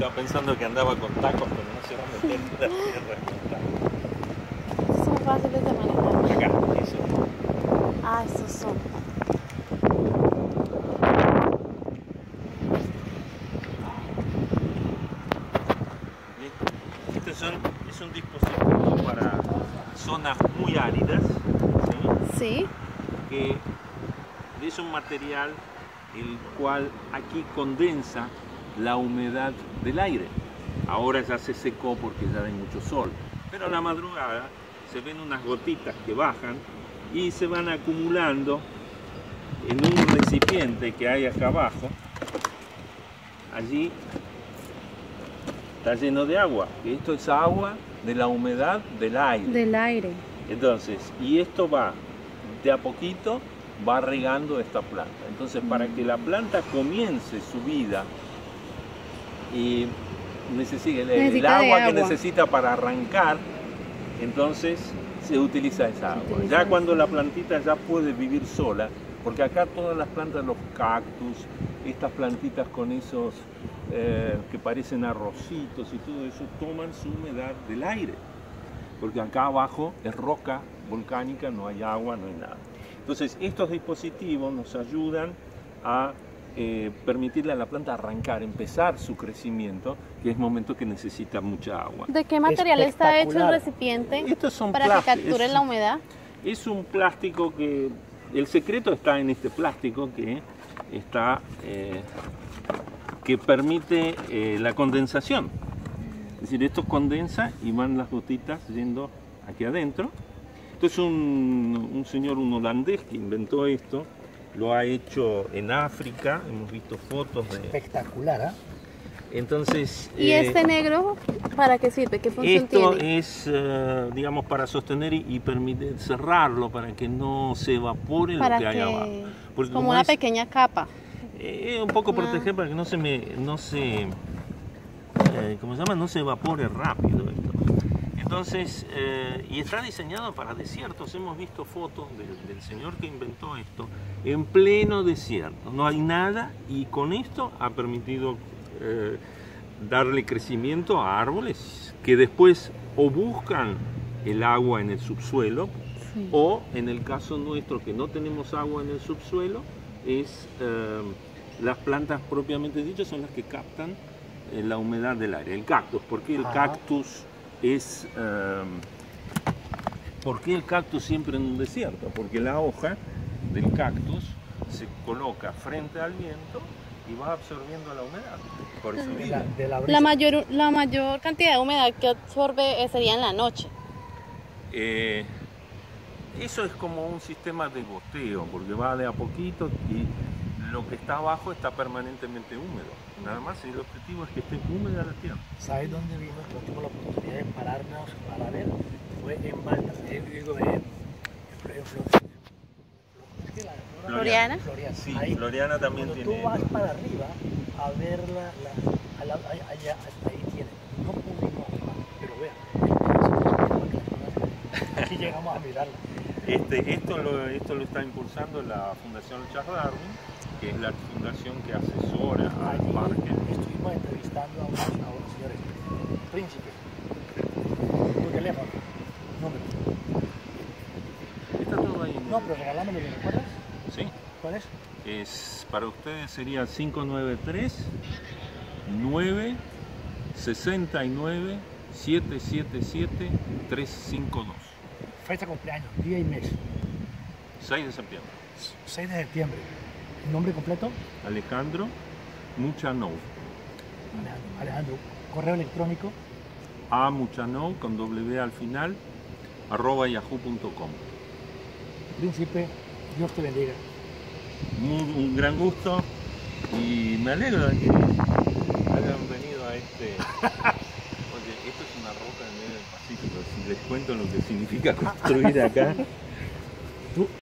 Estaba pensando que andaba con tacos, pero no se va a meter en la tierra con tacos. Son fáciles de manejar. Acá, eso. Ah, esos son. Este es un dispositivo para zonas muy áridas, ¿sí? Sí. Que es un material el cual aquí condensa la humedad del aire. Ahora ya se secó porque ya hay mucho sol, pero a la madrugada se ven unas gotitas que bajan y se van acumulando en un recipiente que hay acá abajo. Allí está lleno de agua. Esto es agua de la humedad del aire. Del aire. Entonces, y esto va de a poquito, va regando esta planta. Entonces, para que la planta comience su vida y necesita el agua que necesita para arrancar, entonces se utiliza esa agua. Ya cuando la plantita ya puede vivir sola, porque acá todas las plantas, los cactus, estas plantitas con esos que parecen arrocitos y todo eso, toman su humedad del aire. Porque acá abajo es roca volcánica, no hay agua, no hay nada. Entonces estos dispositivos nos ayudan a permitirle a la planta arrancar, empezar su crecimiento, que es momento que necesita mucha agua. ¿De qué material está hecho el recipiente para que capture la humedad? Es un plástico que, el secreto está en este plástico que está, que permite la condensación. Es decir, esto condensa y van las gotitas yendo aquí adentro. Entonces un señor, un holandés que inventó esto, lo ha hecho en África, hemos visto fotos de... Espectacular, ¿eh? Entonces... ¿Y este negro para qué sirve? ¿Qué función esto tiene? es, digamos, para sostener y permitir cerrarlo, para que no se evapore lo que hay abajo. Porque como una pequeña capa. Un poco proteger para que no se ¿cómo se llama? No se evapore rápido esto. Entonces, y está diseñado para desiertos. Hemos visto fotos del señor que inventó esto en pleno desierto. No hay nada y con esto ha permitido darle crecimiento a árboles que después o buscan el agua en el subsuelo, sí, o en el caso nuestro que no tenemos agua en el subsuelo, es las plantas propiamente dichas son las que captan la humedad del aire. El cactus, ¿por qué el cactus es... ¿por qué el cactus siempre en un desierto? Porque la hoja del cactus se coloca frente al viento y va absorbiendo la humedad. Por eso la mayor cantidad de humedad que absorbe sería en la noche. Eso es como un sistema de goteo, porque va de a poquito y lo que está abajo está permanentemente húmedo. Nada más, el objetivo es que esté húmeda la tierra. ¿Sabes dónde vimos? No tuvimos la oportunidad de pararnos para ver. Fue en Malta, ¿Floriana? Sí, ahí, Floriana también cuando tiene... tú vas para arriba a ver allá, ahí tiene. No pudimos más, pero vean, aquí llegamos a mirarla. Esto lo está impulsando la Fundación Charles Darwin, que es la fundación que asesora al parque. Estuvimos entrevistando a unos señores, príncipe. Tu teléfono, número. Está todo ahí. No, pero regalámelo, ¿me recuerdas? Sí. ¿Cuál es? Para ustedes sería 593 969 777 352. Fecha de cumpleaños, día y mes. 6 de septiembre. 6 de septiembre. ¿Nombre completo? Alejandro Muchanou. Alejandro. Correo electrónico. Muchanou con W al final @yahoo.com. Príncipe, Dios te bendiga. Un gran gusto y me alegro de que hayan venido a este... Oye, esto es una roca en medio del Pacífico. Si les cuento lo que significa construir acá.